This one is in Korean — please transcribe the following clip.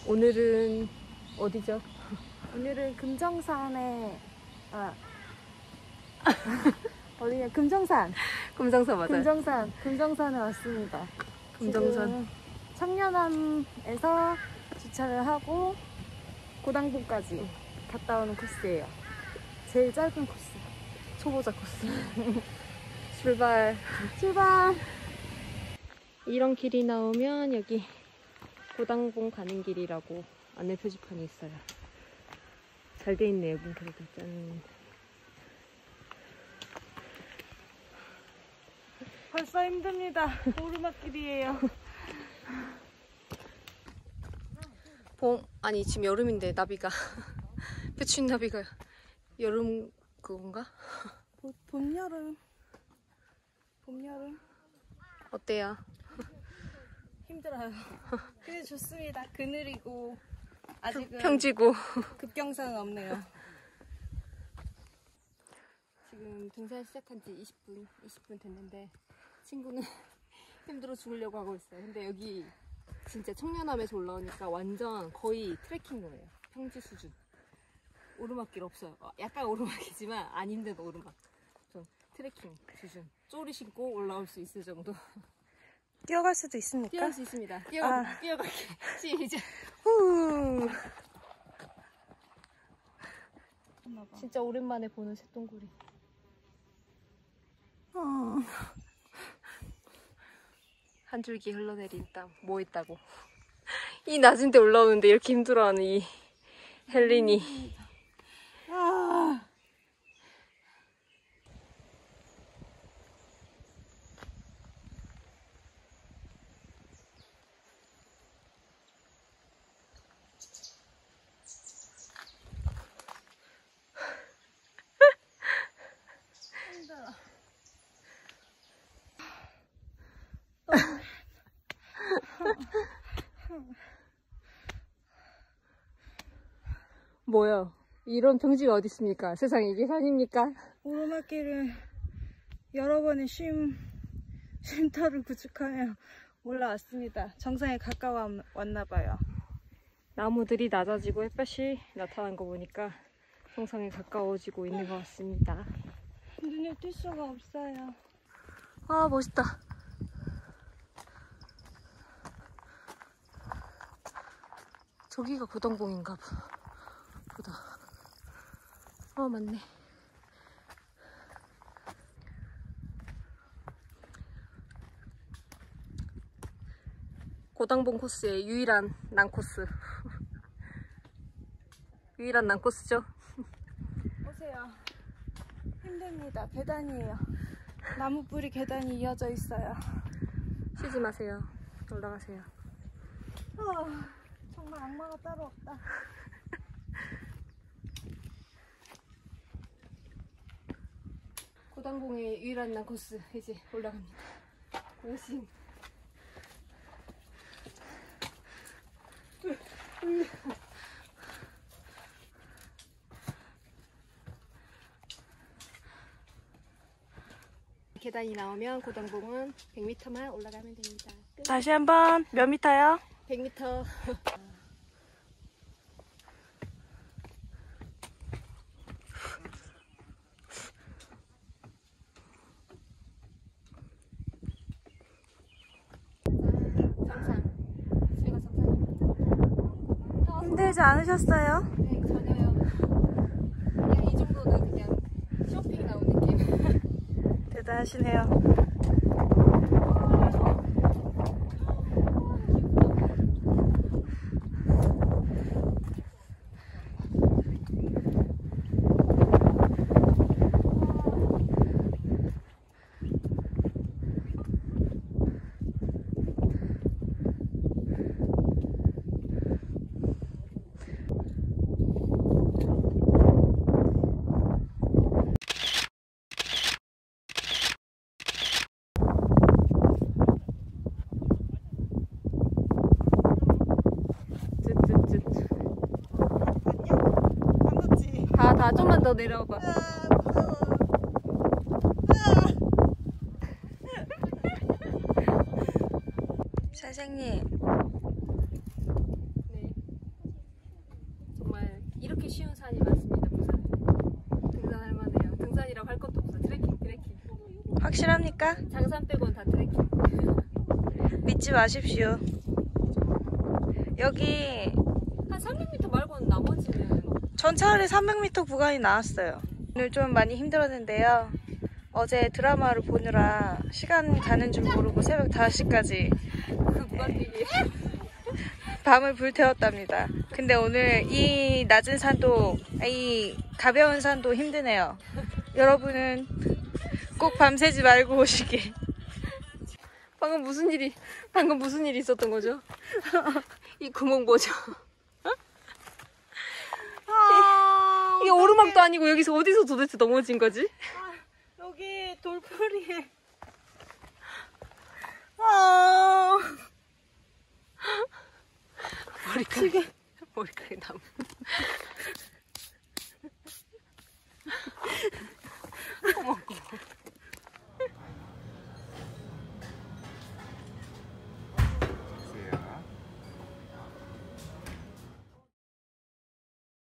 오늘은 어디죠? 오늘은 금정산에 어디냐? 금정산 맞아요. 금정산에 왔습니다. 금정산. 청년암에서 주차를 하고 고당봉까지 갔다 오는 코스예요. 제일 짧은 코스. 초보자 코스. 출발. 이런 길이 나오면 여기 고당봉 가는 길이라고 안내 표지판이 있어요. 잘 돼 있네요, 문그래도. 짠. 벌써 힘듭니다. 오르막길이에요. 아니 지금 여름인데 나비가 배추인 나비가 여름 그건가? 봄, 여름 어때요? 힘들어요. 근데 좋습니다. 그늘이고 아직은 평지고 급경사는 없네요. 지금 등산 시작한 지 20분 됐는데 친구는 힘들어 죽으려고 하고 있어요. 근데 여기 진짜 청년암에서 올라오니까 완전 거의 트레킹 거예요. 평지 수준. 오르막길 없어요. 약간 오르막이지만 안 힘든 오르막. 좀 트레킹 수준. 쪼리 신고 올라올 수 있을 정도. 뛰어갈 수도 있습니까? 뛰어갈 수 있습니다. 뛰어갈게. 시작. 후. 진짜 오랜만에 보는 새똥구리. 한 줄기 흘러내린 땀. 뭐 있다고. 이 낮은 데 올라오는데 이렇게 힘들어하는 이 헬린이. 뭐요? 이런 평지가 어디 있습니까? 세상에 이게 산입니까? 오르막길을 여러 번의 쉼터를 구축하며 올라왔습니다. 정상에 가까워왔나봐요. 나무들이 낮아지고 햇볕이 나타난 거 보니까 정상에 가까워지고 있는 것 같습니다. 눈에 띌 수가 없어요. 아, 멋있다. 저기가 고당봉인가 보다. 맞네. 고당봉 코스의 유일한 난코스. 유일한 난코스죠? 오세요. 힘듭니다. 계단이에요. 나무 뿌리 계단이 이어져 있어요. 쉬지 마세요. 올라가세요. 정말 악마가 따로 없다. 고당봉의 유일한 난코스 이제 올라갑니다. 열심히. 계단이 나오면 고당봉은 100m만 올라가면 됩니다. 끝. 다시 한번 몇 미터요? 100m. 힘들지 않으셨어요? 네, 전혀요. 그냥 이 정도는 그냥 쇼핑 나온 느낌. 대단하시네요. 다 좀만 더 내려봐. 선생님, 네. 확실합니까? 장산 빼고는 다 트레킹. 믿지 마십시오. 여기 한 300m 말고는 나머지는 전차을에 300m 구간이 나왔어요. 오늘 좀 많이 힘들었는데요. 어제 드라마를 보느라 시간 가는 줄 모르고 새벽 5시까지 급박이게. 밤을 불태웠답니다. 근데 오늘 이 낮은 산도, 이 가벼운 산도 힘드네요. 여러분은 꼭 밤새지 말고 오시길. 방금 무슨 일이 있었던 거죠? 이 구멍 뭐죠? 이게 오르막도 아니고 여기서 어디서 도대체 넘어진 거지? 여기 돌풀이에 머리카락이 나무.